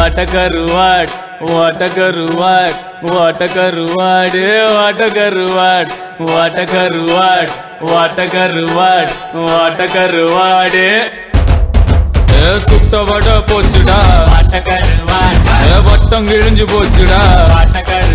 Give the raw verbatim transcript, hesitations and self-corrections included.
what a karuad, what a karuad, what a karuad, what a karuad, what a karuad, what a karuad, what a karuad. சுத்த வட போச்சுடா, what a karuad, வட்டம் கிழிஞ்சு போச்சுடா, what a karuad.